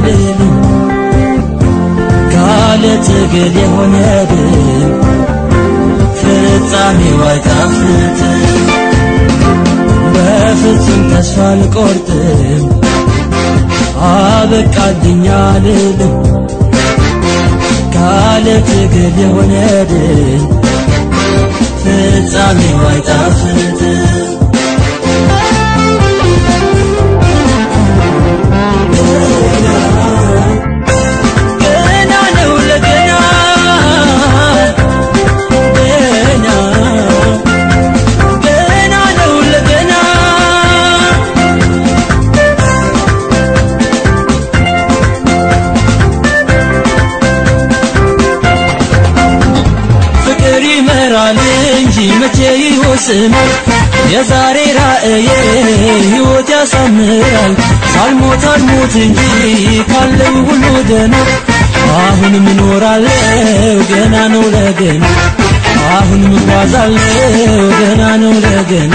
አልልም ካለ ትግል የሆነ ድል ፍጻሜው አይጣፍጥም በፍጹም ተስፋ አልቆርጥም አበቃልኝ አልልም ካለ ትግል የሆነ ድል ፍጻሜው አይጣፍጥም መቼ ይወስናል የዛሬ ራእዬ ሕይወት ያሳምራል ሳልሞት አልሞት እንጂ ካለው ሁሉ ደህና አሁንም እኖራለሁ ገና ነው ለገና አሁንም እጓዛለሁ ገና ነው ለገና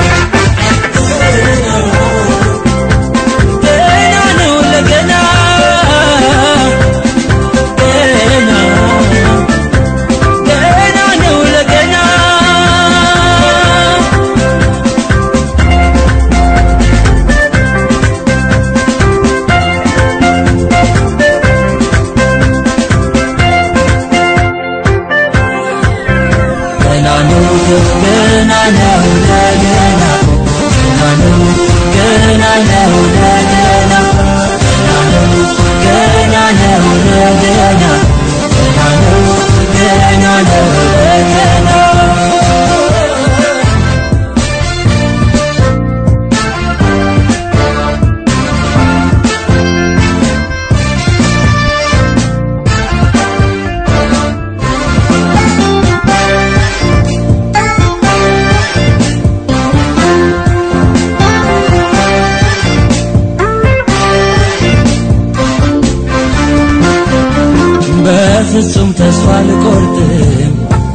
ፍጹም ተስፋ አልቆርጥም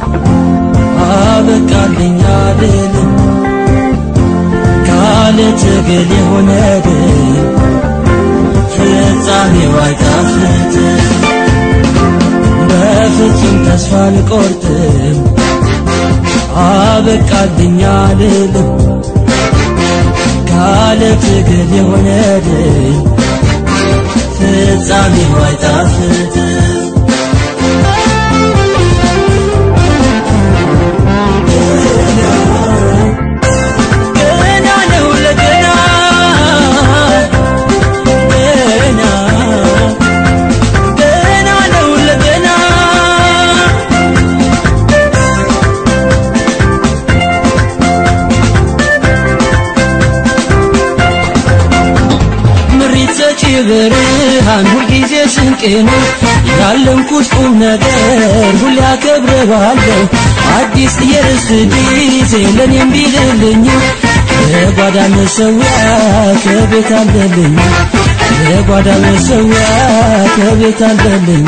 አበቃልኝ አልልም ካለ ትግል የሆነ ድል ፍጻሜው አይጣፍጥም በፍጹም ተስፋ አልቆርጥም አበቃልኝ አልልም ካለ ትግል የሆነ ድል ፍጻሜው አይጣፍጥም ብርሃን ሁልጊዜ ስንቄ ነው ያለምኩት ቁም ነገር ሁሌ አከብረዋለሁ አዲስ የርስ ጊዜ ለኔም ቢልልኝ የጓዳ መሰዊያ ከቤት አለልኝ የጓዳ መሰዊያ ከቤት አለልኝ